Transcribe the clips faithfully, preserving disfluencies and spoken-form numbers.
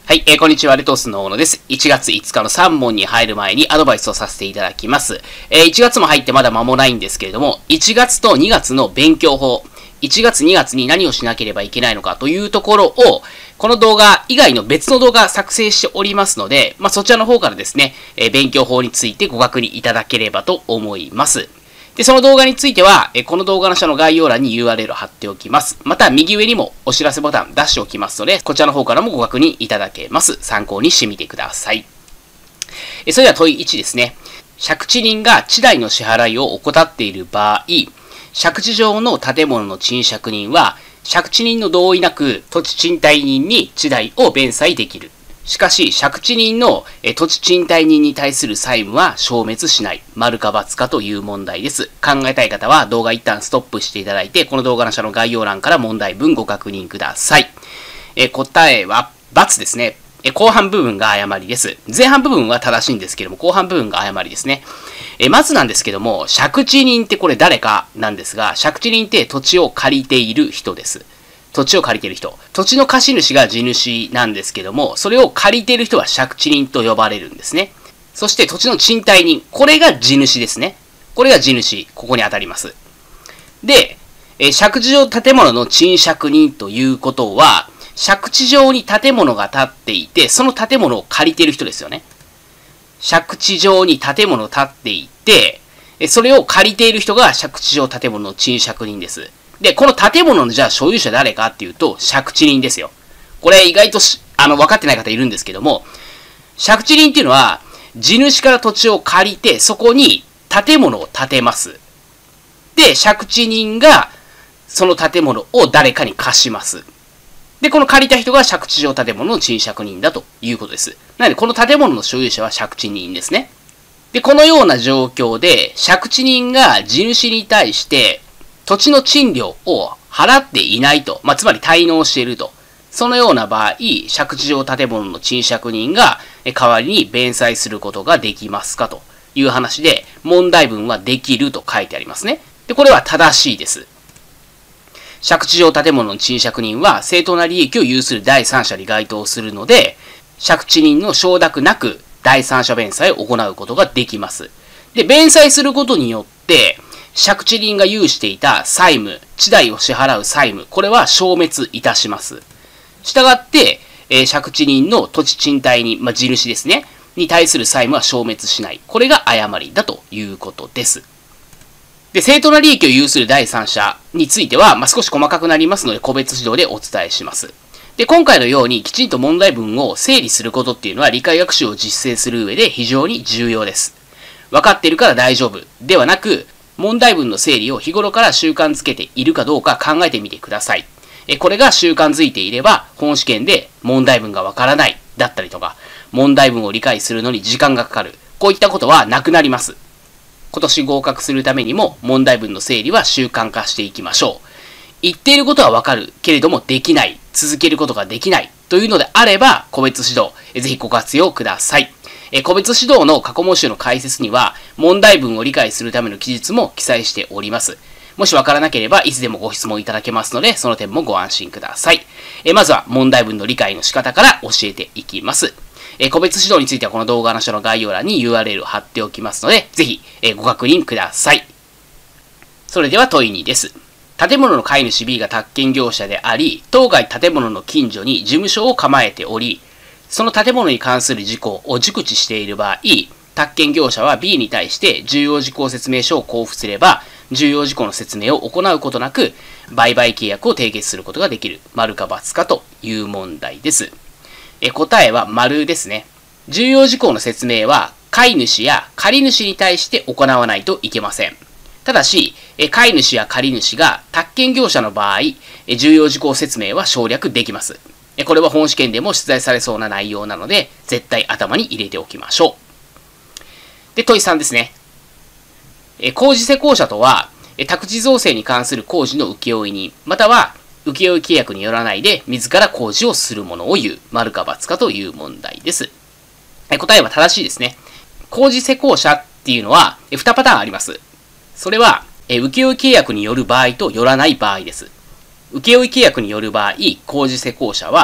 はい、えー、こんにちは、レトスの大野です。いちがついつかのさん問に入る前にアドバイスをさせていただきます。えー、いちがつも入ってまだ間もないんですけれども、いちがつとにがつの勉強法、いちがつにがつに何をしなければいけないのかというところを、この動画以外の別の動画作成しておりますので、まあ、そちらの方からですね、えー、勉強法についてご確認いただければと思います。で、その動画については、この動画の下の概要欄に ユーアールエル を貼っておきます。また、右上にもお知らせボタン出しておきますので、こちらの方からもご確認いただけます。参考にしてみてください。それでは問いいちですね。借地人が地代の支払いを怠っている場合、借地上の建物の賃借人は、借地人の同意なく土地賃貸人に地代を弁済できる。しかし、借地人の土地賃貸人に対する債務は消滅しない。丸か×かという問題です。考えたい方は動画一旦ストップしていただいて、この動画の下の概要欄から問題文ご確認ください。え答えは×ですね。後半部分が誤りです。前半部分は正しいんですけども、後半部分が誤りですね。えまずなんですけども、借地人ってこれ誰かなんですが、借地人って土地を借りている人です。土地を借りている人。土地の貸主が地主なんですけども、それを借りている人は借地人と呼ばれるんですね。そして土地の賃貸人。これが地主ですね。これが地主。ここに当たります。で、え借地上建物の賃借人ということは、借地上に建物が建っていて、その建物を借りている人ですよね。借地上に建物を建っていて、それを借りている人が借地上建物の賃借人です。で、この建物のじゃあ所有者誰かっていうと、借地人ですよ。これ意外とあの分かってない方いるんですけども、借地人っていうのは、地主から土地を借りて、そこに建物を建てます。で、借地人がその建物を誰かに貸します。で、この借りた人が借地上建物の賃借人だということです。なので、この建物の所有者は借地人ですね。で、このような状況で、借地人が地主に対して、土地の賃料を払っていないと、まあ、つまり滞納していると。そのような場合、借地上建物の賃借人が代わりに弁済することができますかという話で、問題文はできると書いてありますね。で、これは正しいです。借地上建物の賃借人は正当な利益を有する第三者に該当するので、借地人の承諾なく第三者弁済を行うことができます。で、弁済することによって、借地人が有していた債務、地代を支払う債務、これは消滅いたします。したがって、えー、借地人の土地賃貸人、まあ、地主ですね、に対する債務は消滅しない。これが誤りだということです。で、正当な利益を有する第三者については、まあ、少し細かくなりますので、個別指導でお伝えします。で、今回のようにきちんと問題文を整理することっていうのは理解学習を実践する上で非常に重要です。分かっているから大丈夫ではなく、問題文の整理を日頃から習慣づけているかどうか考えてみてください。これが習慣づいていれば、本試験で問題文がわからないだったりとか、問題文を理解するのに時間がかかる。こういったことはなくなります。今年合格するためにも問題文の整理は習慣化していきましょう。言っていることはわかるけれどもできない、続けることができないというのであれば、個別指導、ぜひご活用ください。え個別指導の過去問集の解説には、問題文を理解するための記述も記載しております。もしわからなければ、いつでもご質問いただけますので、その点もご安心ください。えまずは問題文の理解の仕方から教えていきます。え個別指導についてはこの動画の下の概要欄に ユーアールエル を貼っておきますので、ぜひえご確認ください。それでは問いにです。建物の買い主 B が宅建業者であり、当該建物の近所に事務所を構えており、その建物に関する事項を熟知している場合、宅建業者は B に対して重要事項説明書を交付すれば、重要事項の説明を行うことなく、売買契約を締結することができる。丸か×かという問題です。え答えは丸ですね。重要事項の説明は、買い主や借り主に対して行わないといけません。ただし、買い主や借り主が宅建業者の場合、重要事項説明は省略できます。これは本試験でも出題されそうな内容なので、絶対頭に入れておきましょう。で、問いさんですね。工事施工者とは、宅地造成に関する工事の請負人、または請負契約によらないで自ら工事をするものを言う。丸か×かという問題です。答えは正しいですね。工事施工者っていうのはにパターンあります。それは、請負契約による場合とよらない場合です。請負契約による場合、工事施工者は、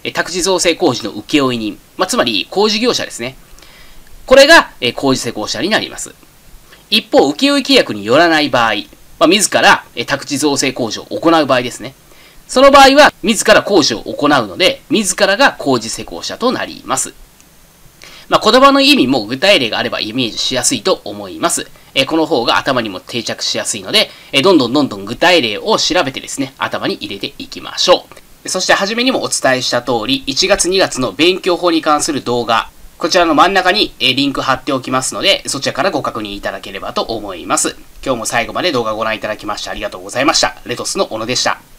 宅地造成工事の請負人、まあ、つまり工事業者ですね。これが工事施工者になります。一方、請負契約によらない場合、まあ、自ら宅地造成工事を行う場合ですね。その場合は、自ら工事を行うので、自らが工事施工者となります。まあ、言葉の意味も具体例があればイメージしやすいと思います。えこの方が頭にも定着しやすいので、えどんどんどんどん具体例を調べてですね、頭に入れていきましょう。そして初めにもお伝えした通り、いちがつにがつの勉強法に関する動画、こちらの真ん中にリンク貼っておきますので、そちらからご確認いただければと思います。今日も最後まで動画をご覧いただきましてありがとうございました。レトスの小野でした。